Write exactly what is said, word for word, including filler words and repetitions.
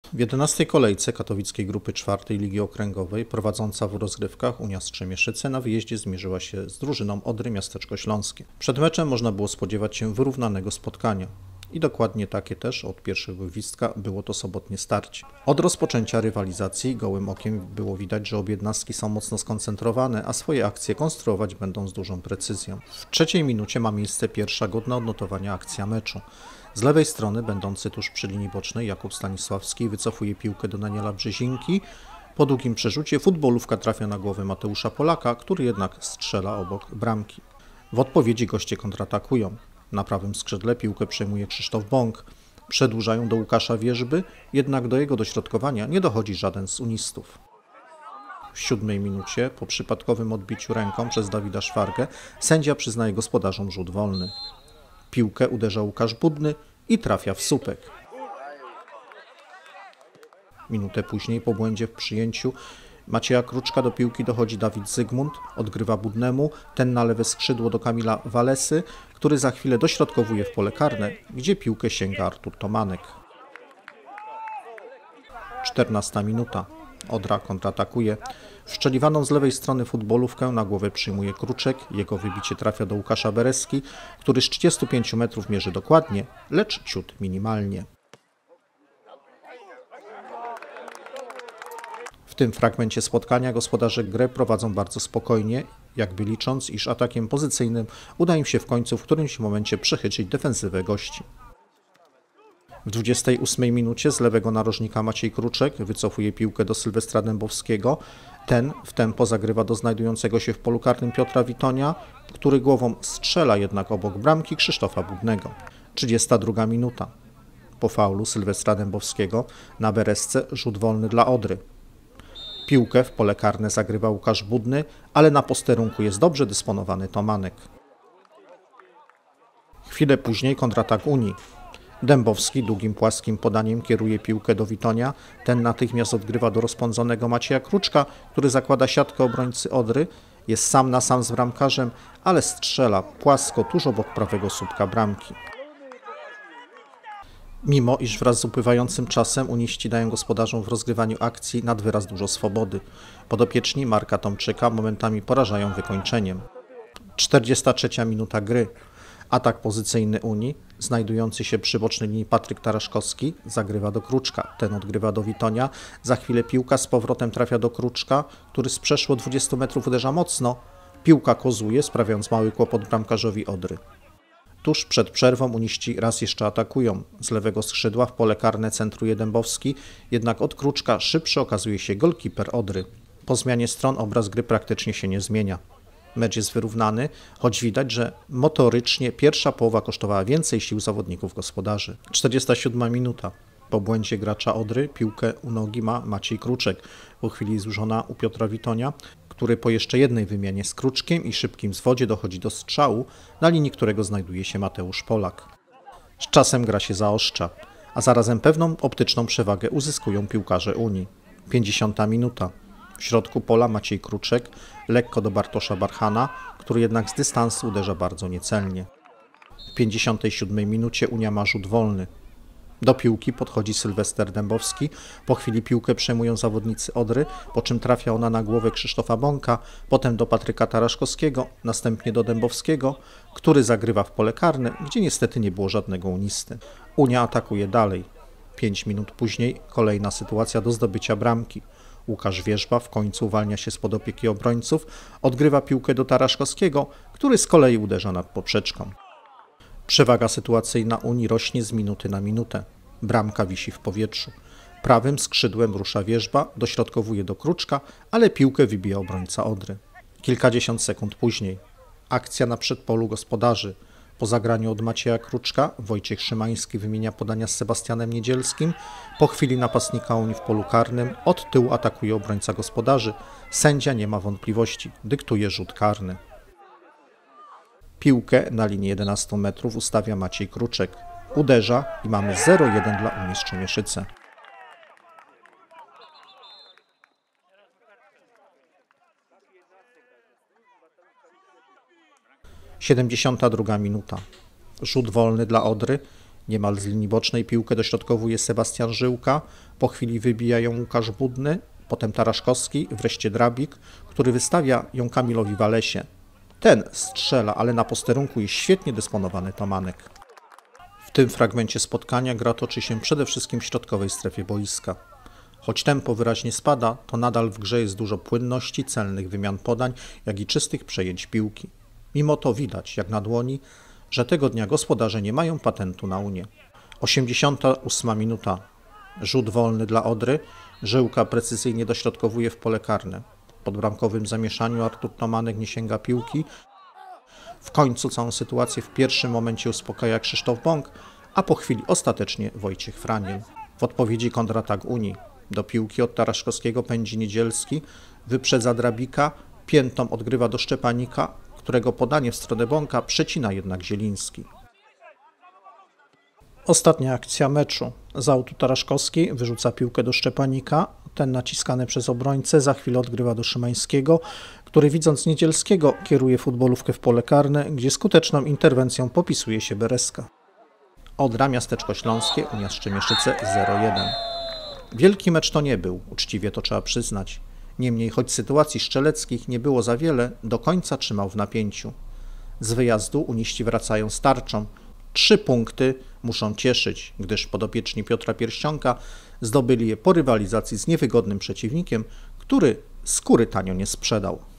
W jedenastej kolejce katowickiej grupy czwartej Ligi Okręgowej prowadząca w rozgrywkach Unia Strzemieszyce na wyjeździe zmierzyła się z drużyną Odry Miasteczko Śląskie. Przed meczem można było spodziewać się wyrównanego spotkania. I dokładnie takie też od pierwszego gwizdka było to sobotnie starcie. Od rozpoczęcia rywalizacji gołym okiem było widać, że obie jednostki są mocno skoncentrowane, a swoje akcje konstruować będą z dużą precyzją. W trzeciej minucie ma miejsce pierwsza godna odnotowania akcja meczu. Z lewej strony, będący tuż przy linii bocznej, Jakub Stanisławski wycofuje piłkę do Daniela Brzezinki. Po długim przerzucie futbolówka trafia na głowę Mateusza Polaka, który jednak strzela obok bramki. W odpowiedzi goście kontratakują. Na prawym skrzydle piłkę przejmuje Krzysztof Bąk. Przedłużają do Łukasza Wierzby, jednak do jego dośrodkowania nie dochodzi żaden z unistów. W siódmej minucie, po przypadkowym odbiciu ręką przez Dawida Szwargę, sędzia przyznaje gospodarzom rzut wolny. Piłkę uderza Łukasz Budny i trafia w słupek. Minutę później, po błędzie w przyjęciu Macieja Kruczka, do piłki dochodzi Dawid Zygmunt, odgrywa Budnemu, ten na lewe skrzydło do Kamila Walesy, który za chwilę dośrodkowuje w pole karne, gdzie piłkę sięga Artur Tomanek. czternasta minuta. Odra kontratakuje. Wszczeliwaną z lewej strony futbolówkę na głowę przyjmuje Kruczek, jego wybicie trafia do Łukasza Bereski, który z trzydziestu pięciu metrów mierzy dokładnie, lecz ciut minimalnie. W tym fragmencie spotkania gospodarze grę prowadzą bardzo spokojnie, jakby licząc, iż atakiem pozycyjnym uda im się w końcu w którymś momencie przechytrzyć defensywę gości. W dwudziestej ósmej minucie z lewego narożnika Maciej Kruczek wycofuje piłkę do Sylwestra Dębowskiego. Ten w tempo zagrywa do znajdującego się w polu karnym Piotra Witonia, który głową strzela jednak obok bramki Krzysztofa Budnego. trzydziesta druga minuta. Po faulu Sylwestra Dębowskiego na Beresce rzut wolny dla Odry. Piłkę w pole karne zagrywa Łukasz Budny, ale na posterunku jest dobrze dysponowany Tomanek. Chwilę później kontratak Unii. Dębowski długim płaskim podaniem kieruje piłkę do Witonia, ten natychmiast odgrywa do rozpędzonego Macieja Kruczka, który zakłada siatkę obrońcy Odry, jest sam na sam z bramkarzem, ale strzela płasko tuż obok prawego słupka bramki. Mimo iż wraz z upływającym czasem uniści dają gospodarzom w rozgrywaniu akcji nad wyraz dużo swobody. Podopieczni Marka Tomczyka momentami porażają wykończeniem. czterdziesta trzecia minuta gry. Atak pozycyjny Unii, znajdujący się przy bocznej linii Patryk Taraszkowski, zagrywa do Kruczka. Ten odgrywa do Witonia. Za chwilę piłka z powrotem trafia do Kruczka, który z przeszło dwudziestu metrów uderza mocno. Piłka kozuje, sprawiając mały kłopot bramkarzowi Odry. Tuż przed przerwą uniści raz jeszcze atakują. Z lewego skrzydła w pole karne centruje Dębowski, jednak od Kruczka szybszy okazuje się golkiper Odry. Po zmianie stron obraz gry praktycznie się nie zmienia. Mecz jest wyrównany, choć widać, że motorycznie pierwsza połowa kosztowała więcej sił zawodników gospodarzy. czterdziesta siódma minuta. Po błędzie gracza Odry piłkę u nogi ma Maciej Kruczek. Po chwili złożona u Piotra Witonia, który po jeszcze jednej wymianie z Kruczkiem i szybkim zwodzie dochodzi do strzału, na linii którego znajduje się Mateusz Polak. Z czasem gra się zaostrza, a zarazem pewną optyczną przewagę uzyskują piłkarze Unii. pięćdziesiąta minuta. W środku pola Maciej Kruczek, lekko do Bartosza Barchana, który jednak z dystansu uderza bardzo niecelnie. W pięćdziesiątej siódmej minucie Unia ma rzut wolny. Do piłki podchodzi Sylwester Dębowski, po chwili piłkę przejmują zawodnicy Odry, po czym trafia ona na głowę Krzysztofa Bąka, potem do Patryka Taraszkowskiego, następnie do Dębowskiego, który zagrywa w pole karne, gdzie niestety nie było żadnego unisty. Unia atakuje dalej. Pięć minut później kolejna sytuacja do zdobycia bramki. Łukasz Wierzba w końcu uwalnia się spod opieki obrońców, odgrywa piłkę do Taraszkowskiego, który z kolei uderza nad poprzeczką. Przewaga sytuacyjna Unii rośnie z minuty na minutę. Bramka wisi w powietrzu. Prawym skrzydłem rusza Wierzba, dośrodkowuje do Kruczka, ale piłkę wybija obrońca Odry. Kilkadziesiąt sekund później. Akcja na przedpolu gospodarzy. Po zagraniu od Macieja Kruczka Wojciech Szymański wymienia podania z Sebastianem Niedzielskim. Po chwili napastnika Unii w polu karnym od tyłu atakuje obrońca gospodarzy. Sędzia nie ma wątpliwości, dyktuje rzut karny. Piłkę na linii jedenastu metrów ustawia Maciej Kruczek. Uderza i mamy zero jeden dla Unii Strzemieszyce. siedemdziesiąta druga minuta. Rzut wolny dla Odry. Niemal z linii bocznej piłkę dośrodkowuje Sebastian Żyłka, po chwili wybija ją Łukasz Budny, potem Taraszkowski, wreszcie Drabik, który wystawia ją Kamilowi Walesie. Ten strzela, ale na posterunku jest świetnie dysponowany Tomanek. W tym fragmencie spotkania gra toczy się przede wszystkim w środkowej strefie boiska. Choć tempo wyraźnie spada, to nadal w grze jest dużo płynności, celnych wymian podań, jak i czystych przejęć piłki. Mimo to widać, jak na dłoni, że tego dnia gospodarze nie mają patentu na Unię. osiemdziesiąta ósma minuta. Rzut wolny dla Odry. Żyłka precyzyjnie dośrodkowuje w pole karne. Po bramkowym zamieszaniu Artur Tomanek nie sięga piłki. W końcu całą sytuację w pierwszym momencie uspokaja Krzysztof Bąk, a po chwili ostatecznie Wojciech Franiel. W odpowiedzi kontratak Unii. Do piłki od Taraszkowskiego pędzi Niedzielski, wyprzedza Drabika, piętą odgrywa do Szczepanika, którego podanie w stronę Bąka przecina jednak Zieliński. Ostatnia akcja meczu. Z autu Taraszkowski wyrzuca piłkę do Szczepanika, ten naciskany przez obrońcę za chwilę odgrywa do Szymańskiego, który widząc Niedzielskiego kieruje futbolówkę w pole karne, gdzie skuteczną interwencją popisuje się Bereska. Odra, Miasteczko Śląskie, Unia Strzemieszyce zero jeden. Wielki mecz to nie był, uczciwie to trzeba przyznać. Niemniej, choć sytuacji strzeleckich nie było za wiele, do końca trzymał w napięciu. Z wyjazdu uniści wracają z tarczą. Trzy punkty muszą cieszyć, gdyż podopieczni Piotra Pierścionka zdobyli je po rywalizacji z niewygodnym przeciwnikiem, który skóry tanio nie sprzedał.